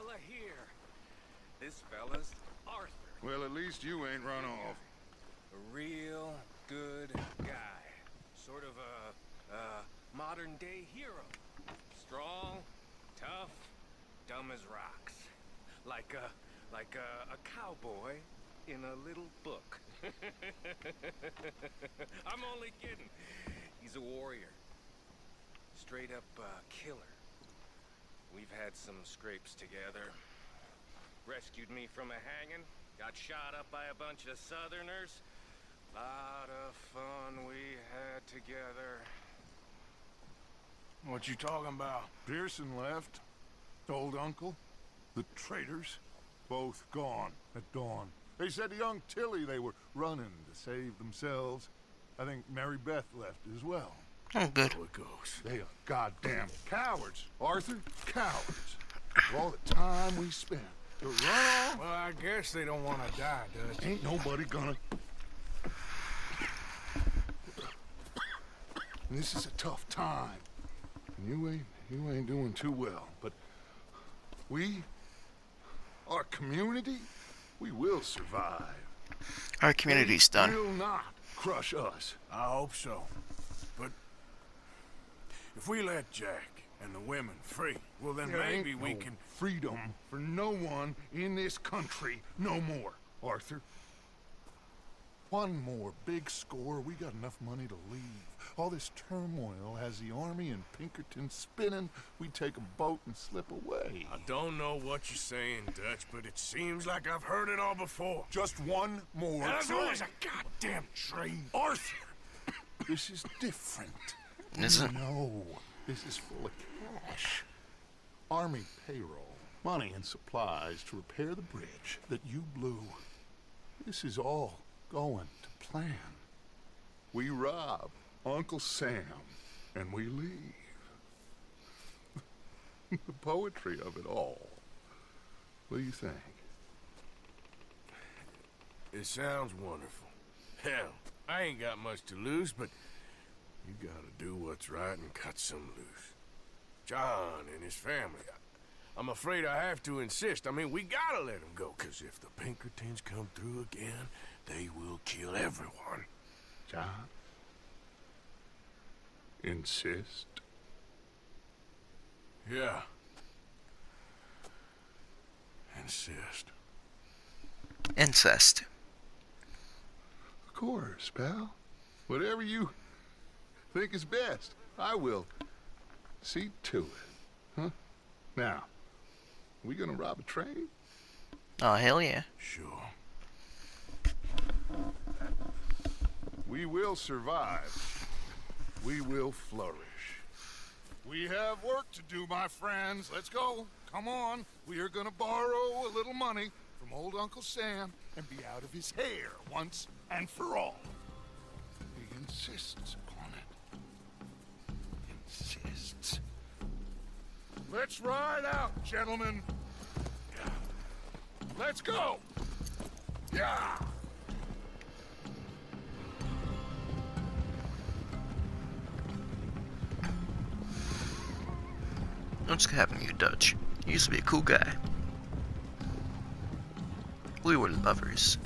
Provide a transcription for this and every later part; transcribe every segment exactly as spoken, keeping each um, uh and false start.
fella here. This fella's Arthur. Well, at least you ain't run off. A real good guy. Sort of a, a modern-day hero. Strong, tough, dumb as rocks. Like a, like a, a cowboy in a little book. I'm only kidding. He's a warrior. Straight up uh, killer. We've had some scrapes together. Rescued me from a hanging. Got shot up by a bunch of Southerners. Lot of fun we had together. What you talking about? Pearson left. Old uncle. The traitors. Both gone at dawn. They said to young Tilly they were running to save themselves. I think Mary Beth left as well. Oh, good. So it goes. They are goddamn cowards, Arthur. Cowards. For all the time we spent to run off. Well, I guess they don't want to die, Dutch. Ain't nobody gonna. This is a tough time. You ain't you ain't doing too well, but we, our community, we will survive. Our community's They done. will not crush us. I hope so. But if we let Jack and the women free, well then There maybe ain't we no can... freedom for no one in this country no more, Arthur. One more big score, we got enough money to leave. All this turmoil has the army and Pinkerton spinning. We take a boat and slip away. I don't know what you're saying, Dutch, but it seems like I've heard it all before. Just one more And there's train. always a goddamn train. Arthur! This is different. Is it? No, this is full of cash. Army payroll, money and supplies to repair the bridge that you blew. This is all going to plan. We rob Uncle Sam and we leave. The poetry of it all. What do you think? It sounds wonderful. Hell, I ain't got much to lose, but you gotta do what's right and cut some loose. John and his family, I, I'm afraid I have to insist. I mean, we gotta let them go, because if the Pinkertons come through again, they will kill everyone. John? Insist? Yeah. Insist. Incest. Of course, pal. Whatever you think is best, I will see to it. Huh? Now, we gonna rob a train? Oh, hell yeah. Sure. We will survive. We will flourish. We have work to do, my friends. Let's go. Come on. We are gonna borrow a little money from old Uncle Sam and be out of his hair once and for all. He insists upon it. Insists. Let's ride out, gentlemen. Let's go. Yeah. What's happening to you, Dutch? You used to be a cool guy. We were lovers.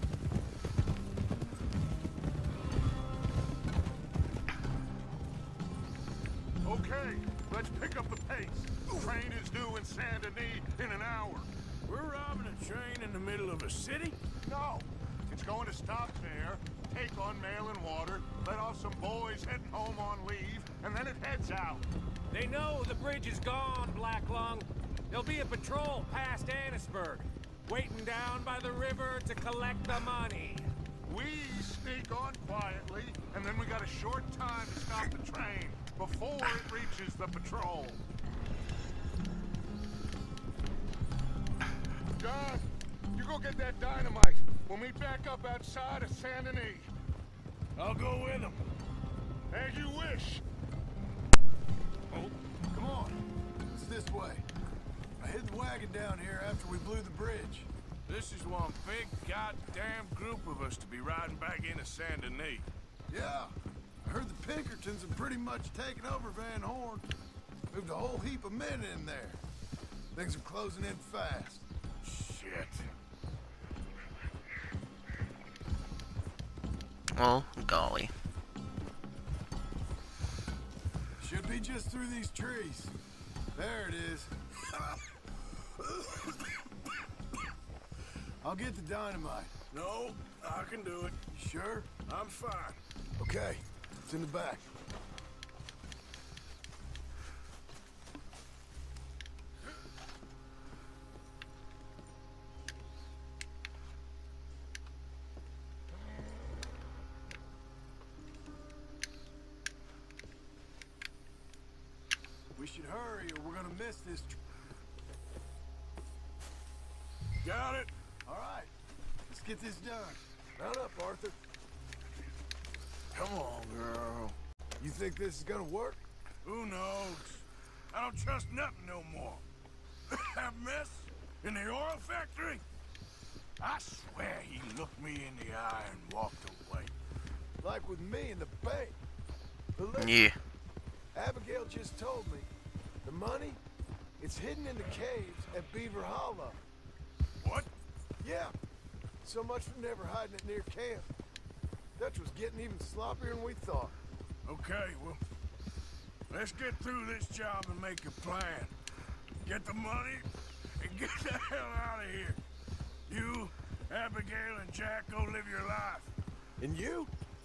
Okay, let's pick up the pace. The train is due in Saint Denis in an hour. We're robbing a train in the middle of a city? No, it's going to stop there, take on mail and water, let off some boys heading home on leave, and then it heads out. They know the bridge is gone, Black Lung. There'll be a patrol past Annisburg, waiting down by the river to collect the money. We sneak on quietly, and then we got a short time to stop the train before it reaches the patrol. John, you go get that dynamite. We'll meet back up outside of Saint Denis. I'll go with them. As you wish. Oh, come on. It's this way. I hid the wagon down here after we blew the bridge. This is one big goddamn group of us to be riding back into Saint Denis. Yeah. I heard the Pinkertons have pretty much taken over Van Horn. Moved a whole heap of men in there. Things are closing in fast. Shit. Well, golly. Should be just through these trees. There it is. I'll get the dynamite. No, I can do it. You sure? I'm fine. Okay, it's in the back. We should hurry or we're gonna miss this. Tr Got it. All right, let's get this done. Mount up, Arthur. Come on, girl. You think this is gonna work? Who knows? I don't trust nothing no more. That mess in the oil factory? I swear he looked me in the eye and walked away. Like with me in the bank. But listen, Yeah. Abigail just told me the money, it's hidden in the caves at Beaver Hollow. What? Yeah, so much for never hiding it near camp. Dutch was getting even sloppier than we thought. Okay, well, let's get through this job and make a plan. Get the money and get the hell out of here. You, Abigail, and Jack go live your life. And you?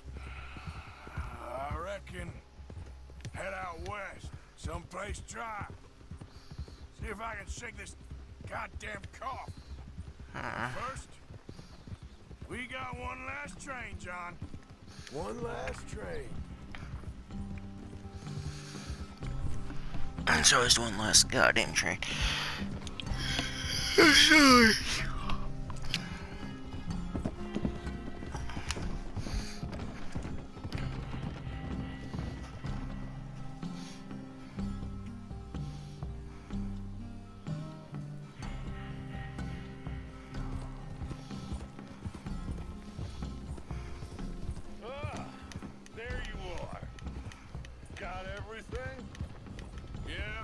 I reckon head out west, someplace dry. See if I can shake this goddamn cough. Uh, First, we got one last train, John. One last train. and so is one last goddamn train. Ah, there you are. Got everything? Yeah,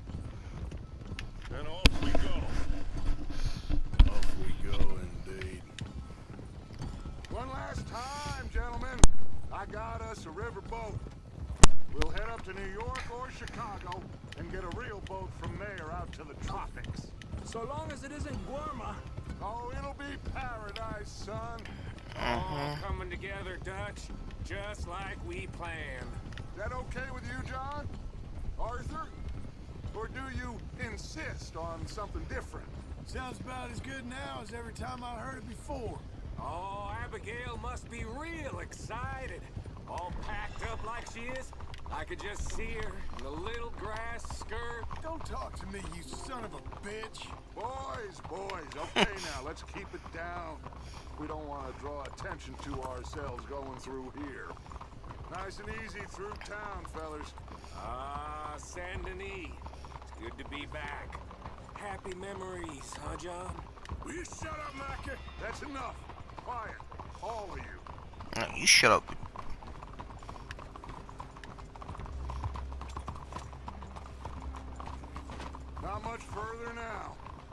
Then off we go. off we go indeed. One last time, gentlemen. I got us a river boat. We'll head up to New York or Chicago and get a real boat from there out to the tropics. So long as it isn't Guarma. Oh, it'll be paradise, son. All coming together, Dutch, just like we planned. Is that okay with you, John? Arthur? Or do you insist on something different? Sounds about as good now as every time I heard it before. Oh, Abigail must be real excited. All packed up like she is. I could just see her in the little grass skirt. Don't talk to me, you son of a bitch. Boys, boys, okay now, let's keep it down. We don't want to draw attention to ourselves going through here. Nice and easy through town, fellas. Ah, Saint Denis. It's good to be back. Happy memories, huh, John? Will you shut up, Micah? That's enough. Quiet, all of you. No, you shut up. Not much further now.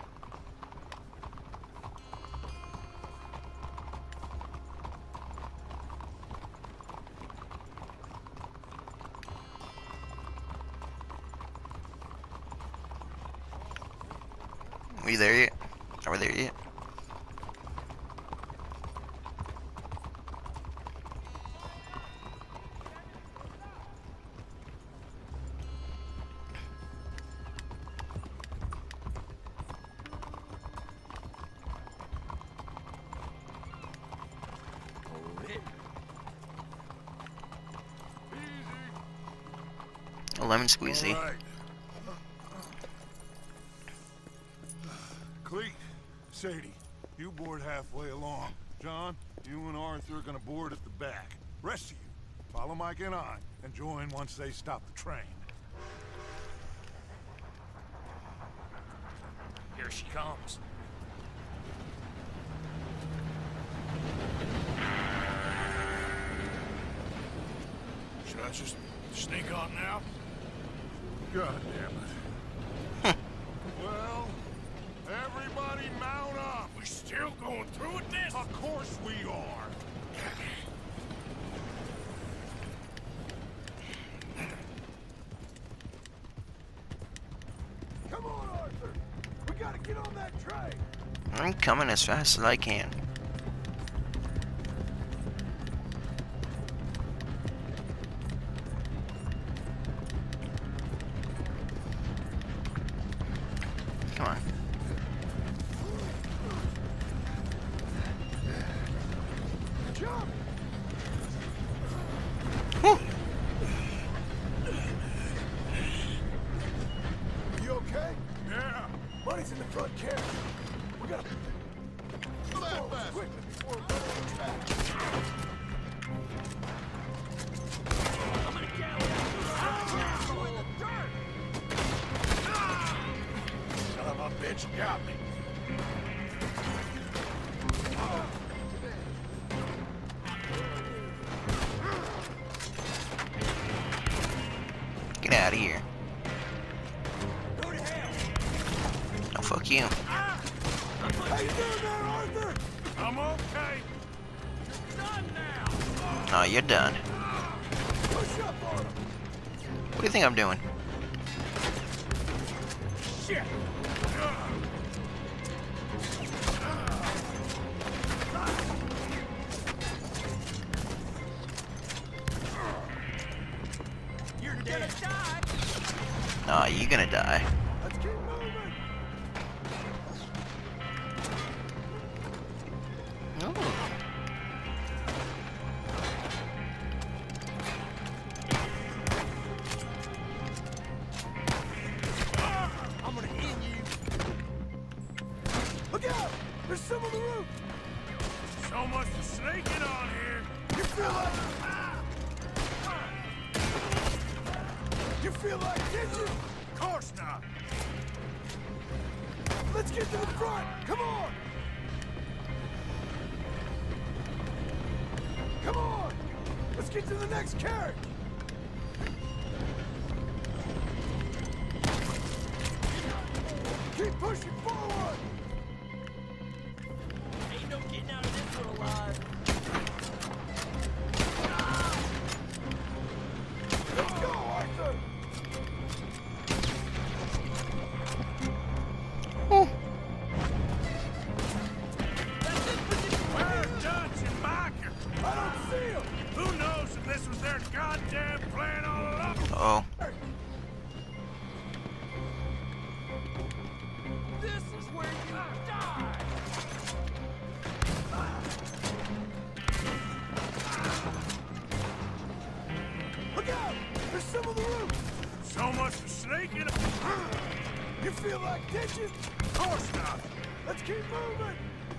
Are we there yet? Are we there yet? A lemon squeezy. All right. Cleet, Sadie, you board halfway along. John, you and Arthur are gonna board at the back. Rest of you, follow Mike and I, and join once they stop the train. Here she comes. Should I just sneak on now? God damn it. Well, We still going through with this? Of course we are. Come on, Arthur. We gotta get on that train. I'm coming as fast as I can. Come on. Jump! Whew. You okay? Yeah. Money's in the front carriage. We gotta That forward bastard. quickly before we run out of track. Son of a bitch got me. Get out of here. Oh, fuck you. How you doing there, Arthur? I'm okay. No, you're done. Push up on him. What do you think I'm doing? Shit. You're gonna die. Nah, you're gonna die. Let's keep moving. Oh. I'm gonna end you. Look out! There's some on the roof. So much for sneaking on here. You feel like... You feel like, did you? Of course not. Let's get to the front. Come on. Come on. Let's get to the next carriage. Keep pushing forward. Ain't no getting out of this one alive. Let's go, Arthur. Where are Dutch and Micah? I don't see him. Who knows if this was their goddamn plan all along? Oh. This is where you die. Look out. There's some on the roof. So much for sneaking. You feel like ditching? Of course not. Let's keep moving.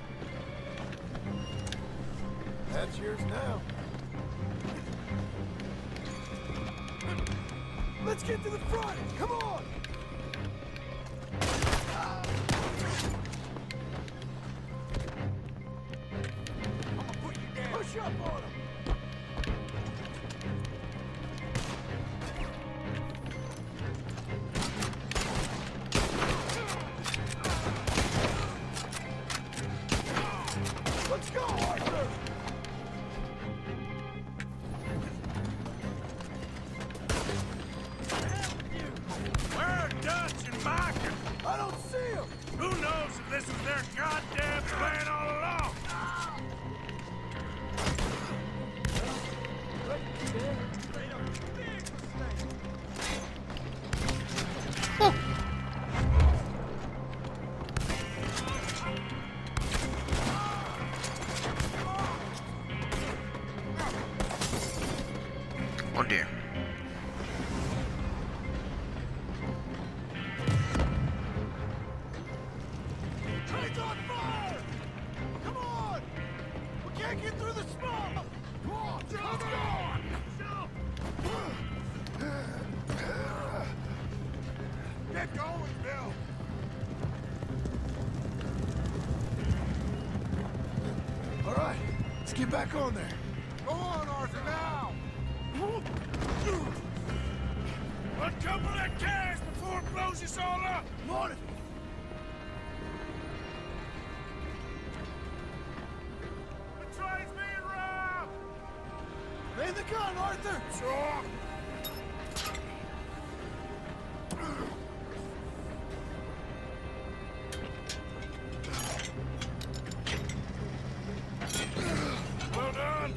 That's yours now. Let's get to the front. Come on. I'm gonna put you down. Push up on him. Let's go, Arthur. Where are Dutch and Micah? I don't see him. Who knows if this was their goddamn plan all along? Oh dear. Train's on fire. Come on. We can't get through the smoke. Come on. Let's go. Get going, Bill. All right. Let's get back on there. Go on, Arthur, now. A couple of cans before it blows us all up. I'm on it. Arthur! Sure. Well done.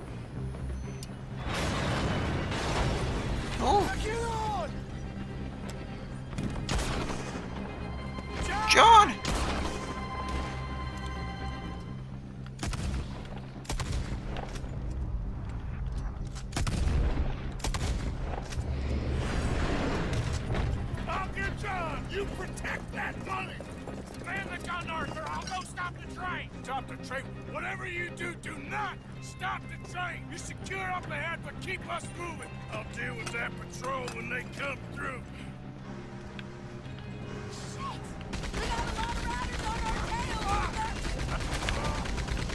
Oh, Get on! John! I'll get John. You protect that money. Man the gun, Arthur. I'll go stop the train. Stop the train. Whatever you do, do not stop the train. You secure up ahead, but keep us moving. I'll deal with that patrol when they come through. We got a lot of riders on our tail, Arthur!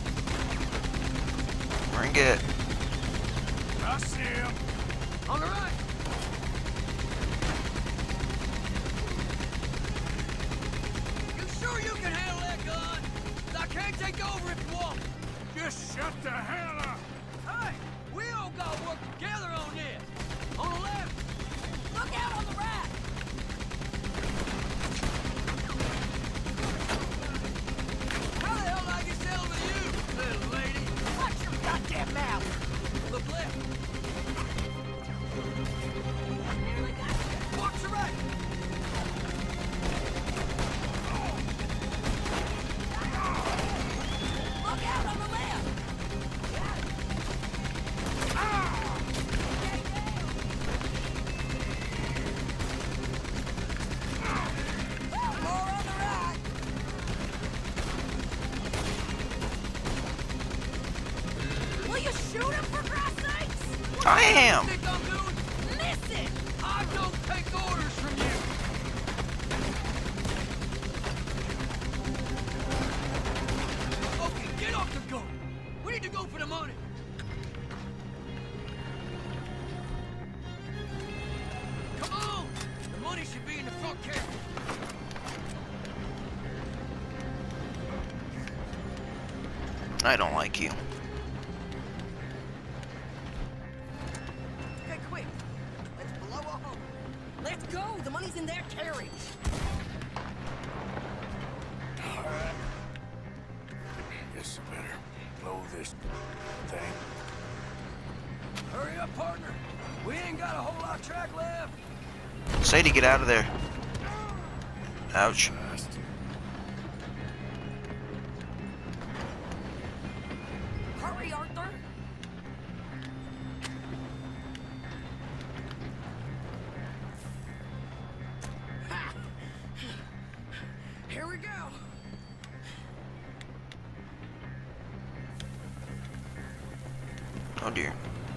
Bring it. I see him. On the right! You sure you can handle that gun? I can't take over if you want. Just shut the hell up. Hey, we all gotta work together on this. On the left. Look out on the right! How the hell did I get settled with you, little lady? Watch your goddamn mouth! Look left. Watch the right. Look out on the left! Stay down! More on the right! Will you shoot him for Christ's sakes? I am. Think I'm doing? Listen! I don't take orders from you. Okay, get off the gun. We need to go for the money. Come on. The money should be in the front cabin. I don't like you. Okay, quick. Let's blow a hole. Let's go! The money's in their carriage. Guess I better blow this thing. Hurry up, partner. We ain't got a whole lot of track left. Sadie, get out of there. Ouch. Fast. Hurry, Arthur! Ha! Here we go! Oh dear.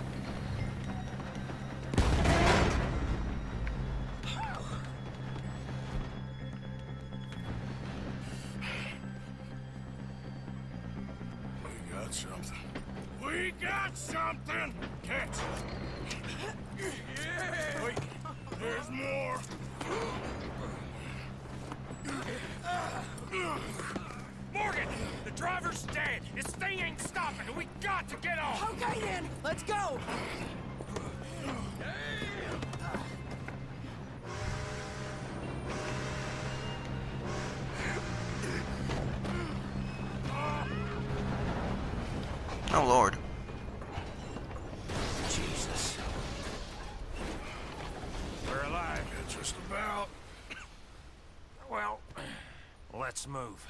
We got something. We got something! Catch! Yeah! Wait, there's more! Morgan, the driver's dead. This thing ain't stopping, and we got to get off. Okay then, let's go! Oh Lord. Jesus. We're alive. Yeah, just about. Well, let's move.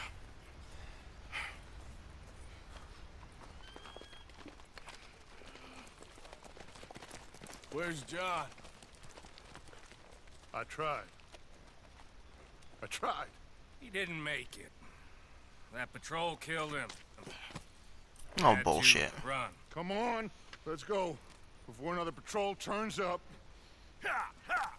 Where's John? I tried. I tried. He didn't make it. That patrol killed him. Oh Had to bullshit. Run. Come on, let's go. Before another patrol turns up. Ha! Ha!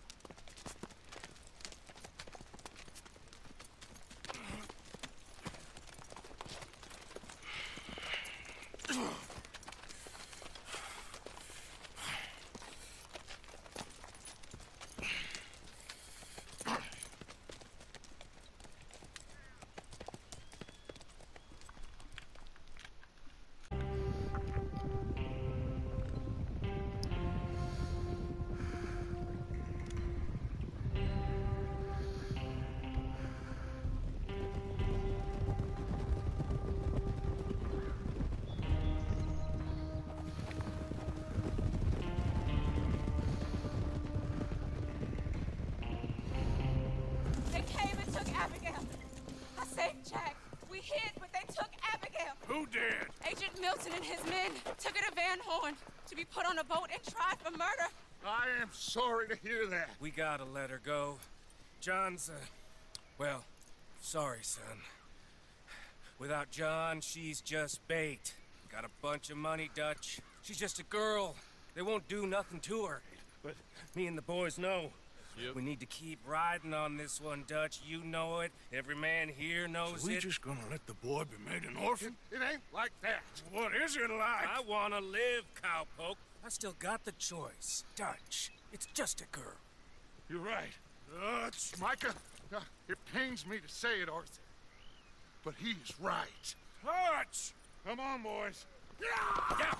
Who did? Agent Milton and his men took her to Van Horn to be put on a boat and tried for murder. I am sorry to hear that. We gotta let her go. John's, uh, well, sorry, son. Without John, she's just bait. Got a bunch of money, Dutch. She's just a girl. They won't do nothing to her. But me and the boys know. Yep. We need to keep riding on this one, Dutch. You know it. Every man here knows So we it. just gonna let the boy be made an orphan? It ain't like that. What is it like? I wanna live, cowpoke. I still got the choice. Dutch, it's just a girl. You're right. Dutch. Micah, uh, it pains me to say it, Arthur, but he's right. Dutch. Come on, boys. Yeah!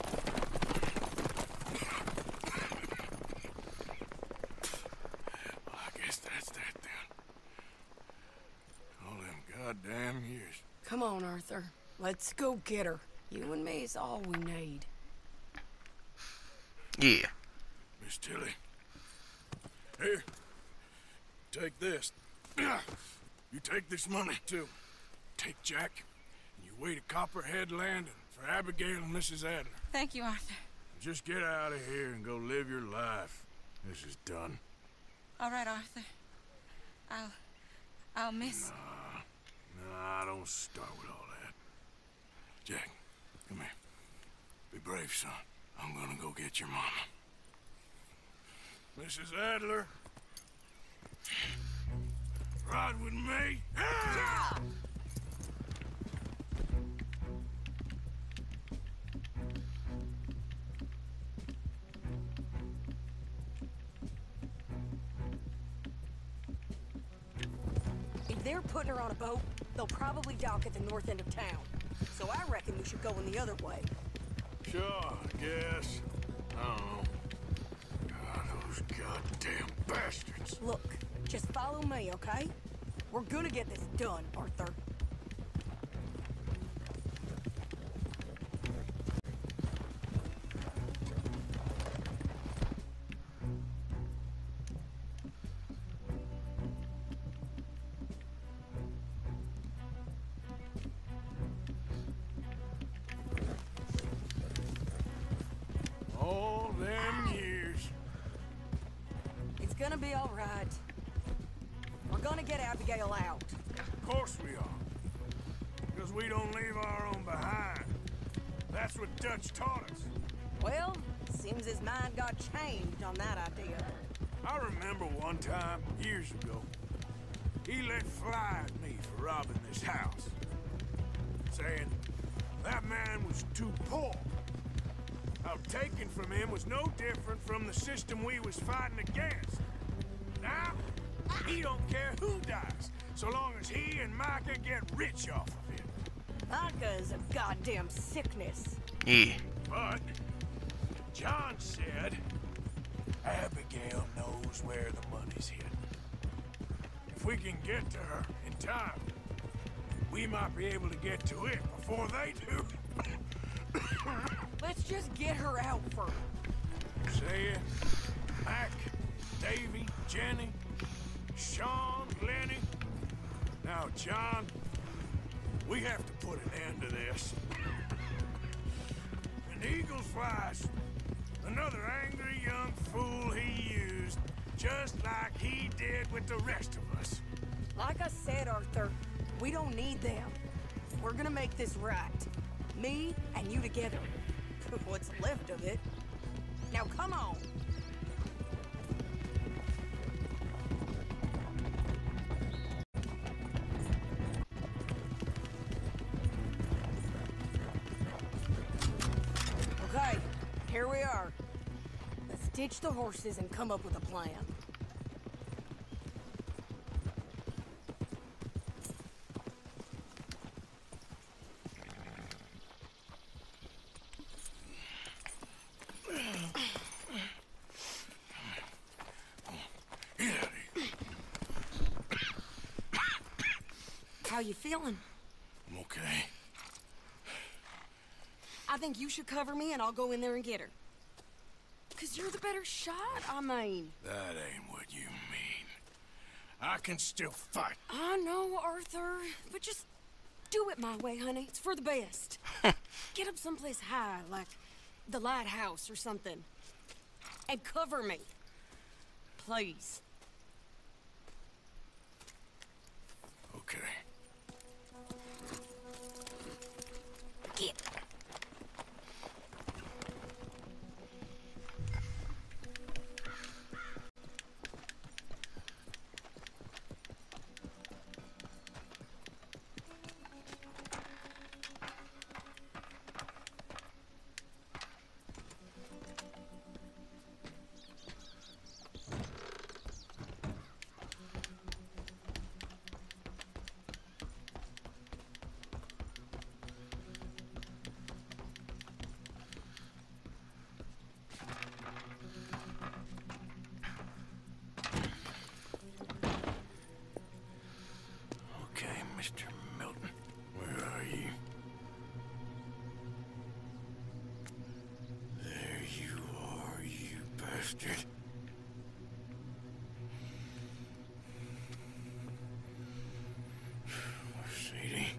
Well, I guess that's that then. All them goddamn years. Come on, Arthur. Let's go get her. You and me is all we need. Yeah. Miss Tilly. Here. Take this. You take this money, too. Take Jack, and you wait at Copperhead Landing for Abigail and Missus Adler. Thank you, Arthur. Just get out of here and go live your life. This is done. All right, Arthur. I'll... I'll miss... Nah, don't start with all that. Jack, come here. Be brave, son. I'm gonna go get your mama. Missus Adler. Ride with me. Ah! If they're putting her on a boat, they'll probably dock at the north end of town. So I reckon we should go in the other way. Sure, I guess. I don't know. God, those goddamn bastards. Look, just follow me, okay? We're gonna get this done, Arthur. All them years. It's gonna be all right. We're gonna get Abigail out. Of course we are. Because we don't leave our own behind. That's what Dutch taught us. Well, seems his mind got changed on that idea. I remember one time, years ago, he let fly at me for robbing this house. Saying that man was too poor. How taken from him was no different from the system we was fighting against. Now, he don't care who dies, so long as he and Micah get rich off of it. Micah is a goddamn sickness. Yeah. But John said Abigail knows where the money's hidden. If we can get to her in time, we might be able to get to it before they do. Let's just get her out first. Say it. Mac, Davy, Jenny, Sean, Lenny. Now, John, we have to put an end to this. And Eagle flies. Another angry young fool he used, just like he did with the rest of us. Like I said, Arthur, we don't need them. We're gonna make this right. Me and you together. What's left of it. Now come on. Okay, here we are. Let's ditch the horses and come up with a plan. How you feeling? I'm okay. I think you should cover me and I'll go in there and get her. Cause you're the better shot, I mean. That ain't what you mean. I can still fight. I know, Arthur, but just Do it my way, honey. It's for the best. Get up someplace high, like the lighthouse or something. And cover me. Please. Okay. Get. Mister Milton, where are you? There you are, you bastard. Mercedes.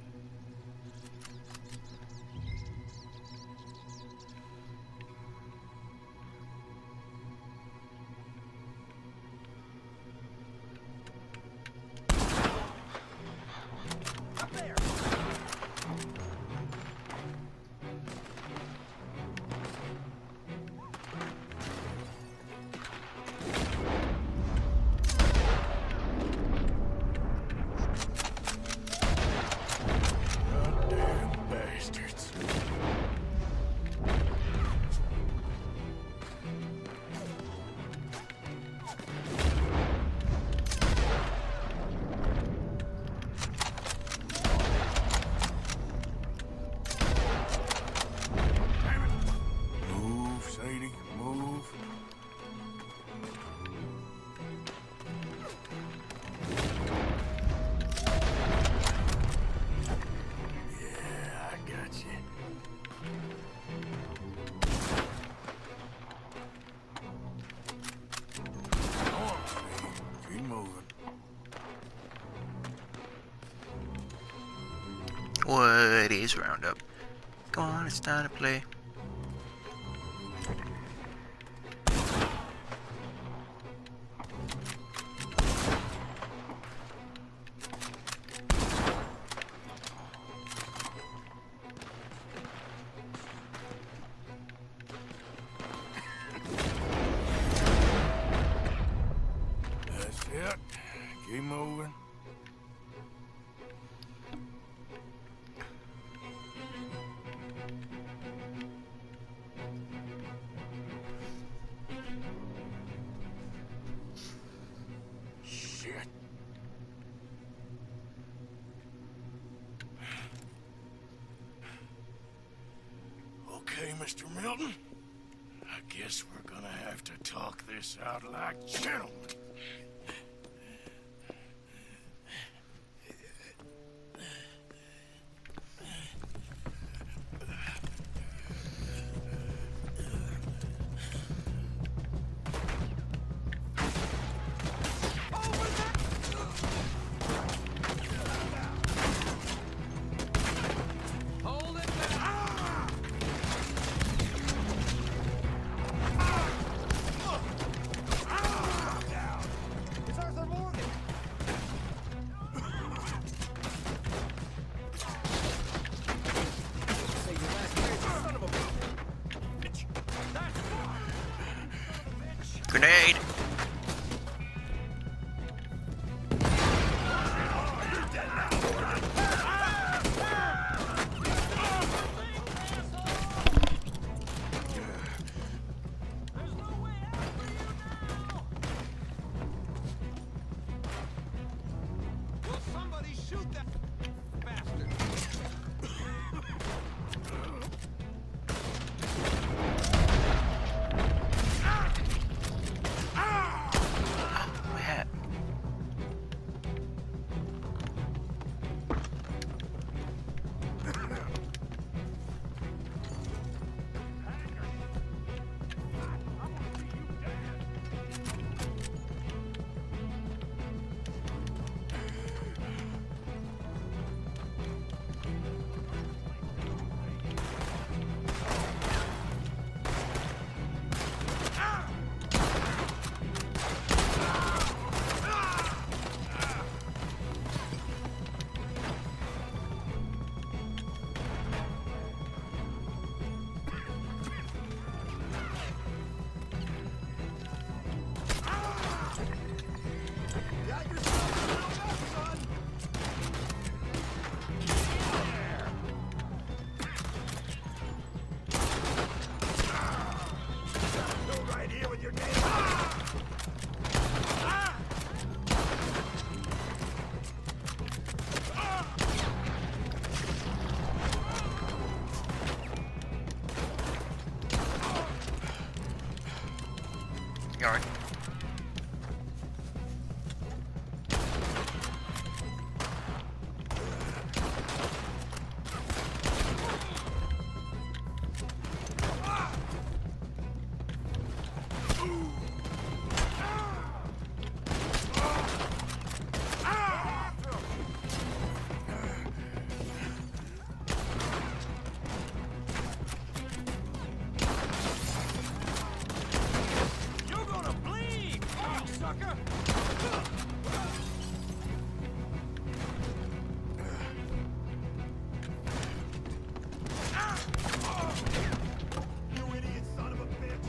What is roundup? Come on, it's time to play. That's it. Keep moving. Okay, Mister Milton. I guess we're gonna have to talk this out like gentlemen. Grenade! Ah! You alright? You're gonna bleed, oh, sucker! You idiot son of a bitch!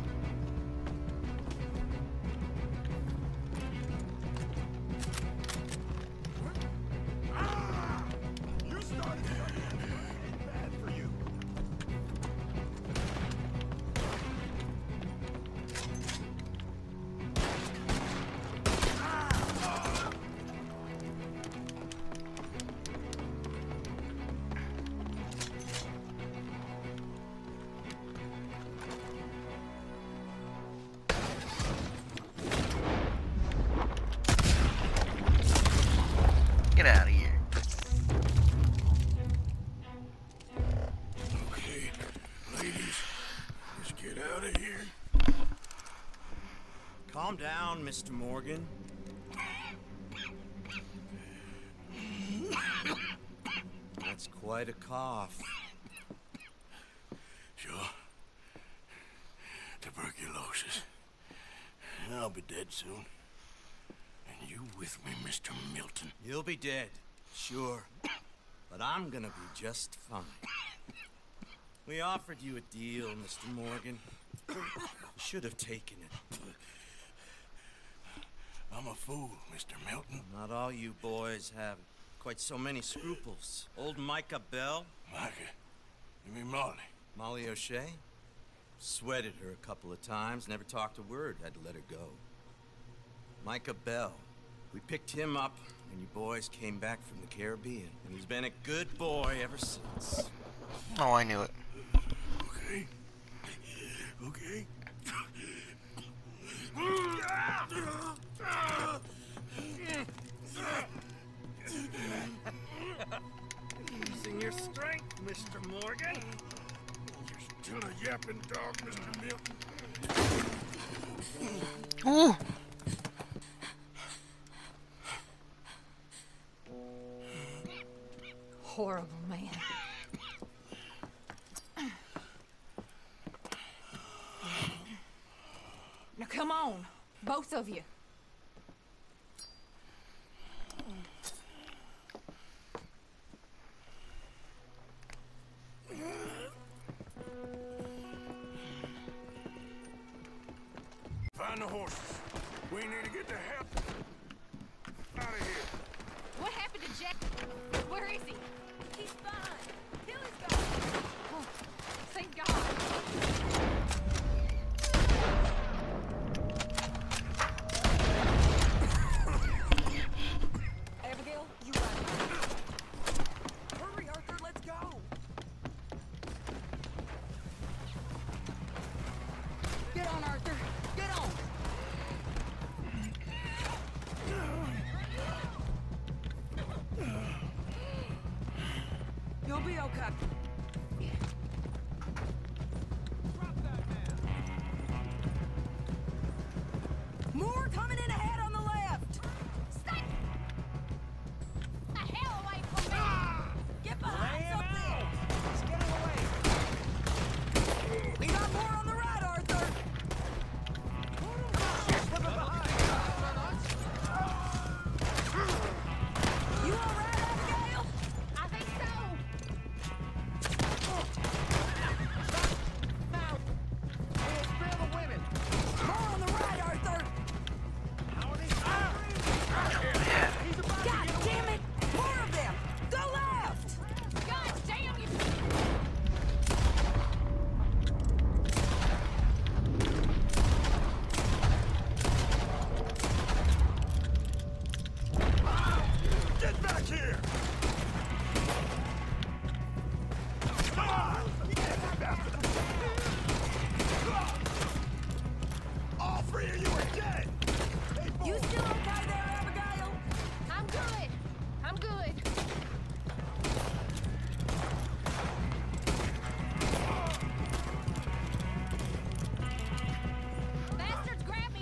Ah! You started something that's bad for you. Get out of here. Okay, ladies, let's get out of here. Calm down, Mister Morgan. That's quite a cough. Sure. Tuberculosis. I'll be dead soon. And you with me, Mister Milton. You'll be dead, sure. But I'm gonna be just fine. We offered you a deal, Mister Morgan. You should have taken it. I'm a fool, Mister Milton. Not all you boys have quite so many scruples. Old Micah Bell, Micah, you mean Molly? Molly O'Shea, sweated her a couple of times, never talked a word, had to let her go. Micah Bell, we picked him up, and you boys came back from the Caribbean, and he's been a good boy ever since. Oh, I knew it. Okay. Okay. Using your strength, Mister Morgan. You're still a yapping dog, Mister Milton. Ooh. Horrible man. Now come on, both of you. Find the horses. We need to get the hell out of here. What happened to Jack? Where is he? He's fine. Tilly's gone. Oh, thank God. Abigail, you run. Hurry, Arthur, let's go. Get on, Arthur. Get on. You'll be okay. More coming in ahead on the left. Stay the hell away from me! Get behind something. He's getting away. We got more on the right, Arthur. Slipping behind. You all right, Abigail? I think so.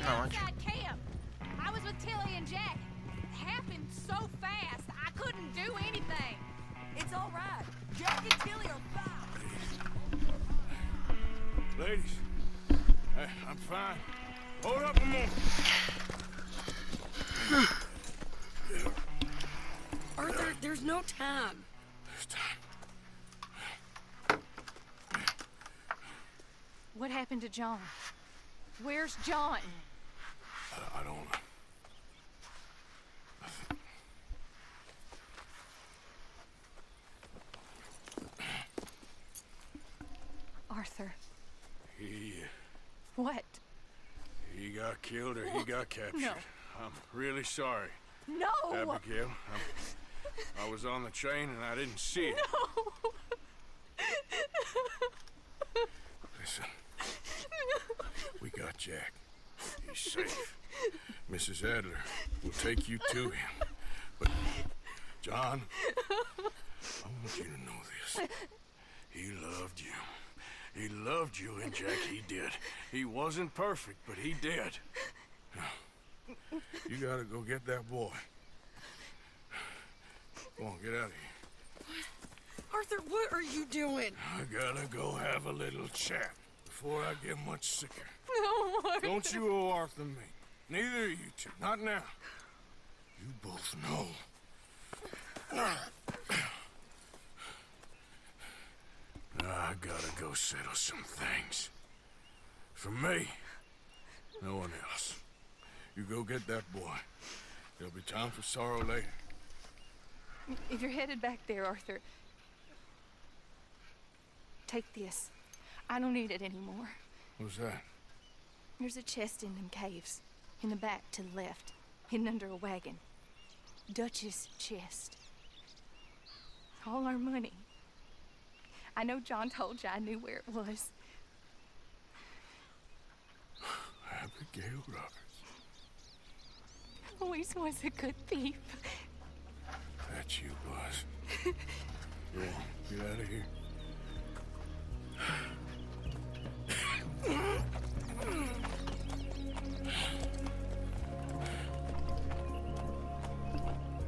We're Not much. outside camp. I was with Tilly and Jack. It happened so fast, I couldn't do anything. It's all right. Jack and Tilly are fine. Ladies, hey, I'm fine. Hold up a moment. Arthur, there's no time. There's time. What happened to John? Where's John? I, I don't know. Arthur. He, What? he got killed or he got captured. No. I'm really sorry, No! Abigail. I'm, I was on the train and I didn't see it. No! Listen, we got Jack. He's safe. Missus Adler will take you to him. But, John, I want you to know this. He loved you. He loved you, and Jack, he did. He wasn't perfect, but he did. Now, you gotta go get that boy. Come on, get out of here. Arthur, what are you doing? I gotta go have a little chat before I get much sicker. No, Arthur. Don't you owe Arthur me. Neither of you two. Not now. You both know. I gotta go settle some things. For me, no one else. You go get that boy. There'll be time for sorrow later. If you're headed back there, Arthur, take this. I don't need it anymore. What's that? There's a chest in them caves. In the back to the left. Hidden under a wagon. Dutch's chest. All our money. I know John told you I knew where it was. Abigail Roberts. Always was a good thief. That you was. Go on, get out of here.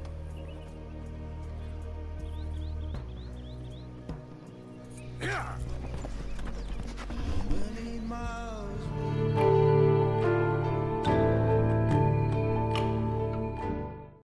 Yeah.